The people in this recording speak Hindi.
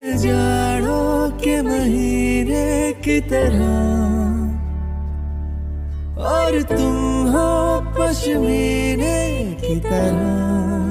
जाड़ों के महीने की तरह और तुम हो पश्मीने की तरह।